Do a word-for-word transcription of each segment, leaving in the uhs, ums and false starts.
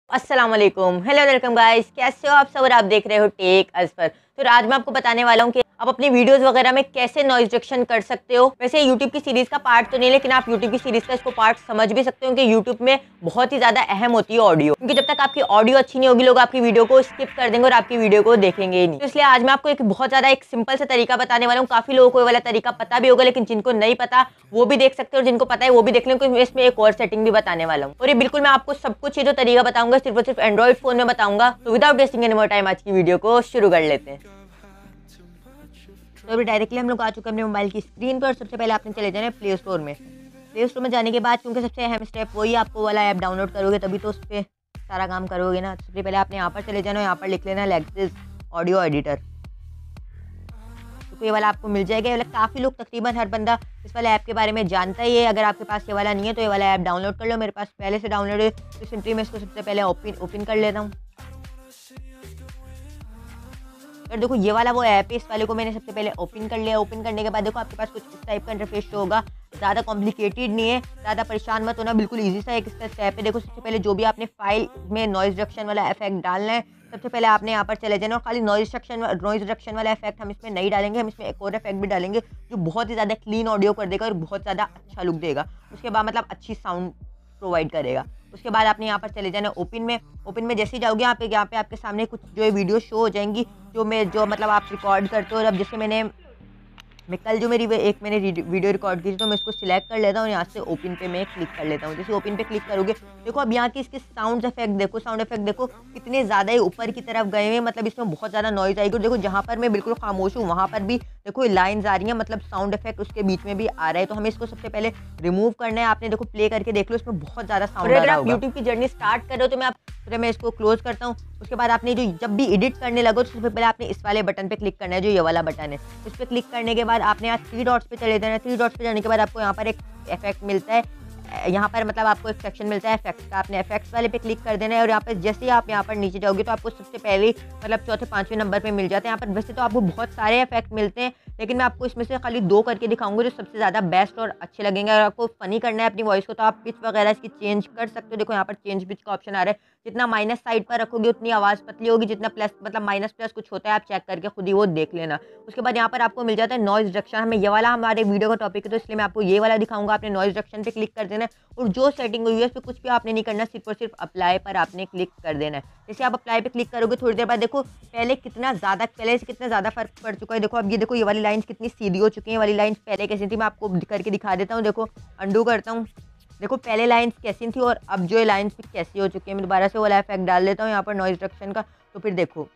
अस्सलाम वालेकुम, hello welcome guys, कैसे हो आप सब। और आप देख रहे हो टेक असफर। तो आज मैं आपको बताने वाला हूँ कि आप अपनी वीडियोस वगैरह में कैसे नॉइज रिडक्शन कर सकते हो। वैसे यूट्यूब की सीरीज का पार्ट तो नहीं, लेकिन आप यूट्यूब की सीरीज का इसको पार्ट समझ भी सकते हो कि यूट्यूब में बहुत ही ज्यादा अहम होती है ऑडियो, क्योंकि जब तक आपकी ऑडियो अच्छी नहीं होगी लोग आपकी वीडियो को स्किप कर देंगे और आपकी वीडियो को देखेंगे ही नहीं। तो इसलिए आज मैं आपको एक बहुत ज्यादा एक सिंपल सा तरीका बताने वाला हूँ। काफी लोगों को ये वाला तरीका पता भी होगा, लेकिन जिनको नहीं पता वो भी देख सकते हो और जिनको पता है वो भी देख लें, क्योंकि इसमें एक और सेटिंग भी बताने वाला हूँ। और ये बिल्कुल मैं आपको सब कुछ ये जो तरीका बताऊंगा सिर्फ और सिर्फ एंड्रॉइड फोन में बताऊंगा। तो without wasting any more time आज की वीडियो को शुरू कर लेते हैं। तो अभी डायरेक्टली हम लोग आ चुके हैं अपने मोबाइल की स्क्रीन पर और सबसे पहले आपने चले जाना है प्ले स्टोर में। प्ले स्टोर में जाने के बाद क्योंकि सबसे अहम स्टेप वही आपको वाला ऐप डाउनलोड करोगे तभी तो उस पर सारा काम करोगे ना। सबसे पहले आपने यहाँ पर चले जाना है, यहाँ पर लिख लेना है लेक्सिस ऑडियो एडिटर। तो ये वाला आपको मिल जाएगा। ये वाला काफ़ी लोग तकरीबन हर बंदा इस वाले ऐप के बारे में जानता ही है। अगर आपके पास ये वाला नहीं है तो ये वाला ऐप डाउनलोड कर लो। मेरे पास पहले से डाउनलोड है तो सिंपली मैं इसको सबसे पहले ओपन ओपन कर लेता हूँ। और देखो ये वाला वो ऐप है, इस वाले को मैंने सबसे पहले ओपन कर लिया। ओपन करने के बाद देखो आपके पास कुछ इस टाइप का इंटरफेस शो होगा। ज़्यादा कॉम्प्लिकेटेड नहीं है, ज़्यादा परेशान मत होना, बिल्कुल इजी सा एक इसका स्टेप है। देखो सबसे पहले जो भी आपने फाइल में नॉइज रिडक्शन वाला इफेक्ट डालना है सबसे पहले आपने यहाँ पर चले जाना। और खाली नॉइज रिडक्शन नॉइज रिडक्शन वाला इफेक्ट हम इसमें नहीं डालेंगे, हम इसमें एक और इफेक्ट भी डालेंगे जो बहुत ही ज़्यादा क्लीन ऑडियो कर देगा और बहुत ज़्यादा अच्छा लुक देगा। उसके बाद मतलब अच्छी साउंड प्रोवाइड करेगा। उसके बाद आपने यहाँ पर चले जाना ओपन में। ओपन में जैसे ही जाओगे यहाँ पे यहाँ पे आपके सामने कुछ जो है वीडियो शो हो जाएंगी जो मैं जो मतलब आप रिकॉर्ड करते हो। और अब जैसे मैंने मैं कल जो मेरी एक मैंने वीडियो रिकॉर्ड की थी तो मैं इसको सिलेक्ट कर लेता हूँ, यहाँ से ओपन पे मैं क्लिक कर लेता हूँ। जैसे ओपन पे क्लिक करोगे देखो अब यहाँ की इसके साउंड इफेक्ट देखो, साउंड इफेक्ट देखो कितने ज़्यादा ही ऊपर की तरफ गए हैं, मतलब इसमें बहुत ज़्यादा नॉइज आएगी। देखो जहाँ पर मैं बिल्कुल खामोश हूँ वहाँ पर भी देखो लाइन्स आ रही हैं, मतलब साउंड इफेक्ट उसके बीच में भी आ रहा है। तो हमें इसको सबसे पहले रिमूव करना है। आपने देखो प्ले करके देख लो, इसमें बहुत ज़्यादा साउंड आ रहा होगा। यूट्यूब की जर्नी स्टार्ट कर रहे हो तो मैं आप फिर मैं इसको क्लोज करता हूँ। उसके बाद आपने जो जब भी एडिट करने लगो तो सबसे पहले आपने इस वाले बटन पे क्लिक करना है, जो ये वाला बटन है। इस पर क्लिक करने के बाद आपने यहाँ थ्री डॉट्स पे चले जाना है। थ्री डॉट्स पे जाने के बाद आपको यहाँ पर एक इफेक्ट मिलता है, यहाँ पर मतलब आपको एक सेक्शन मिलता है इफेक्ट्स का। आपने इफेक्ट्स वाले पे क्लिक कर देना है और यहाँ पर जैसे ही आप यहाँ पर नीचे जाओगे तो आपको सबसे पहले मतलब चौथे पाँचवें नंबर पे मिल जाते हैं। यहाँ पर वैसे तो आपको बहुत सारे इफेक्ट मिलते हैं, लेकिन मैं आपको इसमें से खाली दो करके दिखाऊंगा जो सबसे ज़्यादा बेस्ट और अच्छे लगेंगे। अगर आपको फनी करना है अपनी वॉइस को तो आप पिच वगैरह इसकी चेंज कर सकते हो। देखो यहाँ पर चेंज पिच का ऑप्शन आ रहा है। जितना माइनस साइड पर रखोगे उतनी आवाज़ पतली होगी, जितना प्लस मतलब माइनस प्लस कुछ होता है आप चेक करके खुद ही वो देख लेना। उसके बाद यहाँ पर आपको मिल जाता है नॉइज रिडक्शन। हमें ये वाला हमारे वीडियो का टॉपिक है तो इसलिए मैं आपको ये वाला दिखाऊंगा। आपने नॉइज रिडक्शन पे क्लिक कर देना है और जो सेटिंग हुई है उस पर कुछ भी आपने नहीं करना, सिर्फ और सिर्फ अप्लाई पर आपने क्लिक कर देना है। जैसे आप अप्लाई पे क्लिक करोगे थोड़ी देर बाद देखो पहले कितना ज़्यादा पहले से कितना ज़्यादा फर्क पड़ चुका है। देखो अब ये देखो ये वाली लाइन्स कितनी सीधी हो चुकी है, वाली लाइन्स पहले कैसी थी मैं आपको करके दिखा देता हूँ। देखो अंडू करता हूँ, देखो पहले लाइन्स कैसी थी और अब जो लाइन्स भी कैसी हो चुकी है। मैं दोबारा से वाला इफेक्ट डाल देता हूँ यहाँ पर नॉइज रिडक्शन का, तो फिर देखो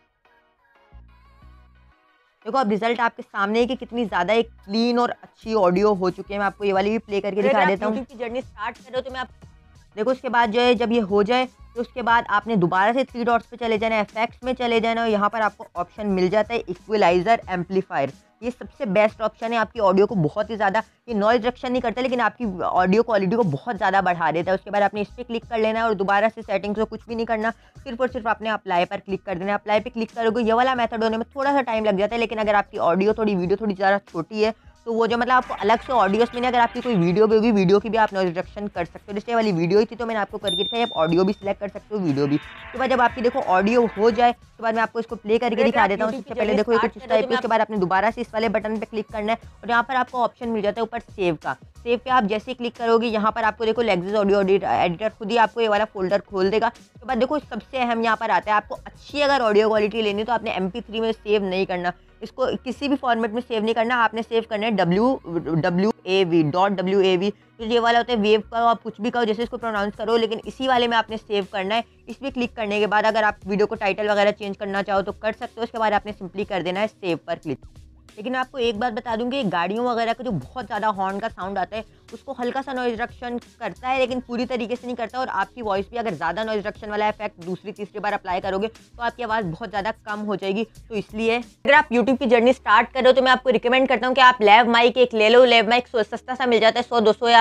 देखो अब रिजल्ट आपके सामने है कि कितनी ज़्यादा एक क्लीन और अच्छी ऑडियो हो चुकी है। मैं आपको ये वाली भी प्ले करके दिखा देता हूँ। यूट्यूब की जर्नी स्टार्ट करो तो मैं आप देखो उसके बाद जो है जब ये हो जाए तो उसके बाद आपने दोबारा से थ्री डॉट्स पे चले जाना है, इफेक्ट्स में चले जाना है और यहाँ पर आपको ऑप्शन मिल जाता है इक्वलाइजर एम्पलीफायर। ये सबसे बेस्ट ऑप्शन है, आपकी ऑडियो को बहुत ही ज़्यादा ये नॉइज रिडक्शन नहीं करता लेकिन आपकी ऑडियो क्वालिटी को बहुत ज़्यादा बढ़ा देता है। उसके बाद आपने इस पर क्लिक कर लेना है और दोबारा से सेटिंग्स को कुछ भी नहीं करना, सिर्फ और सिर्फ आपने अप्लाई पर क्लिक कर देना है। अप्लाई पर क्लिक करोगे ये वाला मेथड होने में थोड़ा सा टाइम लग जाता है, लेकिन अगर आपकी ऑडियो थोड़ी वीडियो थोड़ी ज़्यादा छोटी है तो वो जो मतलब आपको अलग से ऑडियोस में नहीं, अगर आपकी कोई वीडियो भी होगी वीडियो की भी आप नॉइज रिडक्शन कर सकते हो। जैसे वाली वीडियो ही थी तो मैंने आपको करके दिखाई, आप ऑडियो भी सिलेक्ट कर सकते हो वीडियो भी। उसके बाद जब आपकी देखो ऑडियो हो जाए तो बाद मैं आपको इसको प्ले करके दिखा देता हूँ। सबसे पहले देखो ये कुछ इस टाइप है। उसके बाद आपने दोबारा से इस वाले बटन पे क्लिक करना है और यहाँ पर आपको ऑप्शन मिल जाता है ऊपर सेव का। सेव पे आप जैसे ही क्लिक करोगे यहाँ पर आपको देखो लेक्सिस ऑडियो एडिटर खुद ही आपको ये वाला फोल्डर खोल देगा। उसके बाद देखो सबसे अहम यहाँ पर आता है, आपको अच्छी अगर ऑडियो क्वालिटी लेनी तो आपने एम पी थ्री में सेव नहीं करना, इसको किसी भी फॉर्मेट में सेव नहीं करना, आपने सेव करना है W W A V dot W A V. तो ये वाला होता है वेव का, आप कुछ भी कहो जैसे इसको प्रोनाउंस करो, लेकिन इसी वाले में आपने सेव करना है। इस पर क्लिक करने के बाद अगर आप वीडियो को टाइटल वगैरह चेंज करना चाहो तो कर सकते हो। उसके बाद आपने सिंपली कर देना है सेव पर क्लिक। लेकिन आपको एक बात बता दूं कि गाड़ियों वगैरह का जो बहुत ज़्यादा हॉर्न का साउंड आता है उसको हल्का सा नॉइज रिडक्शन करता है, लेकिन पूरी तरीके से नहीं करता। और आपकी वॉइस भी अगर ज़्यादा नॉइज रिडक्शन वाला इफेक्ट दूसरी तीसरी बार अप्लाई करोगे तो आपकी आवाज़ बहुत ज़्यादा कम हो जाएगी। तो इसलिए अगर आप यूट्यूब की जर्नी स्टार्ट करो तो मैं आपको रिकमेंड करता हूँ कि आप लेव माइक एक ले लो। लेव माइक सस्ता सा मिल जाता है, सौ दो सौ या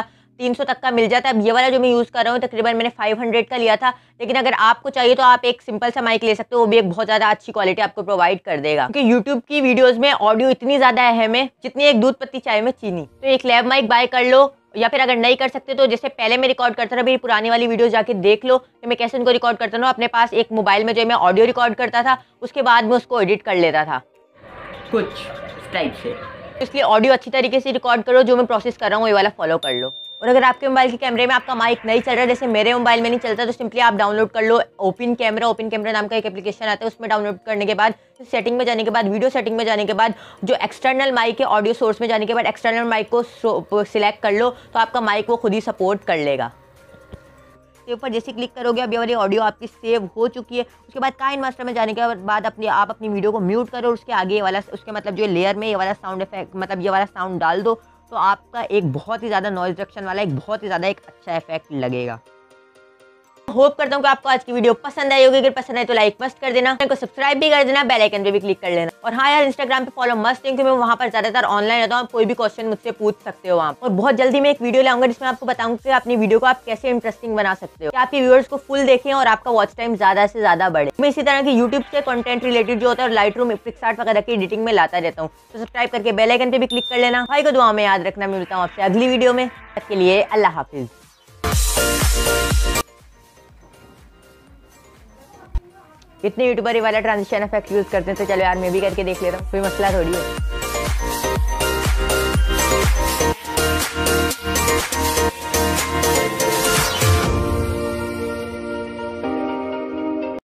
तीन सौ तक का मिल जाता है। अब ये वाला जो मैं यूज़ कर रहा हूँ तकरीबन मैंने पाँच सौ का लिया था, लेकिन अगर आपको चाहिए तो आप एक सिंपल सा माइक ले सकते हो, वो भी एक बहुत ज़्यादा अच्छी क्वालिटी आपको प्रोवाइड कर देगा। क्योंकि यूट्यूब की वीडियोज़ में ऑडियो इतनी ज़्यादा अहम है जितनी एक दूध पत्ती चाय में चीनी। तो एक लैब माइक बाय कर लो, या फिर अगर नहीं कर सकते तो जैसे पहले मैं रिकॉर्ड करता था, मेरी पुरानी वाली वीडियो जाके देख लो कि मैं कैसे उनको रिकॉर्ड करता हूँ। अपने पास एक मोबाइल में जो मैं ऑडियो रिकॉर्ड करता था, उसके बाद मैं उसको एडिट कर लेता था कुछ इस टाइप से। इसलिए ऑडियो अच्छी तरीके से रिकॉर्ड करो, जो मैं प्रोसेस कर रहा हूँ ये वाला फॉलो कर लो। और अगर आपके मोबाइल के कैमरे में आपका माइक नहीं चल रहा है, जैसे मेरे मोबाइल में नहीं चलता, तो सिंपली आप डाउनलोड कर लो ओपन कैमरा। ओपन कैमरा नाम का एक एप्लीकेशन आता है, उसमें डाउनलोड करने के बाद सेटिंग में जाने के बाद, वीडियो सेटिंग में जाने के बाद, जो एक्सटर्नल माइक है ऑडियो सोर्स में जाने के बाद एक्सटर्नल माइक को सिलेक्ट कर लो, तो आपका माइक वो खुद ही सपोर्ट कर लेगा। के ऊपर जैसे क्लिक करोगे, अब ये वाली ऑडियो आपकी सेव हो चुकी है। उसके बाद काइन मास्टर में जाने के बाद अपनी आप अपनी वीडियो को म्यूट करो, और उसके आगे ये वाला उसके मतलब जो लेयर में ये वाला साउंड इफेक्ट मतलब ये वाला साउंड डाल दो, तो आपका एक बहुत ही ज़्यादा नॉइज रिडक्शन वाला एक बहुत ही ज़्यादा एक अच्छा इफेक्ट लगेगा। होप करता हूँ कि आपको आज की वीडियो पसंद आई होगी। अगर पसंद आए तो लाइक मस्त कर देना, चैनल को सब्सक्राइब भी कर देना, बेल आइकन पे भी क्लिक कर लेना। और हाँ यार, इंस्टाग्राम पे फॉलो मस्त है, क्योंकि मैं वहाँ पर ज़्यादातर ऑनलाइन रहता हूँ। कोई भी क्वेश्चन मुझसे पूछ सकते हो वहाँ। और बहुत जल्दी मैं एक वीडियो लाऊंगा जिसमें आपको बताऊंगा कि अपनी वीडियो को आप कैसे इंटरेस्टिंग बना सकते हो, कि आपके व्यूअर्स को फुल देखें और आपका वॉच टाइम ज़्यादा से ज़्यादा बढ़े। मैं इसी तरह की यूट्यूब से कंटेंट रिलेटेड जो होता है और लाइट रूम पिक्सआर्ट वगैरह की एडिटिंग में लाता रहता हूँ। तो सब्सक्राइब करके बेल आइकन पे भी क्लिक कर लेना। भाई को दुआ में याद रखना। मिलता हूँ आपसे अगली वीडियो में, तब के लिए अल्लाह हाफिज़। इतने यूट्यूबर वाला ट्रांजिशन इफेक्ट यूज करते हैं, तो चलो यार मैं भी करके देख लेता हूँ, कोई मसला थोड़ी है।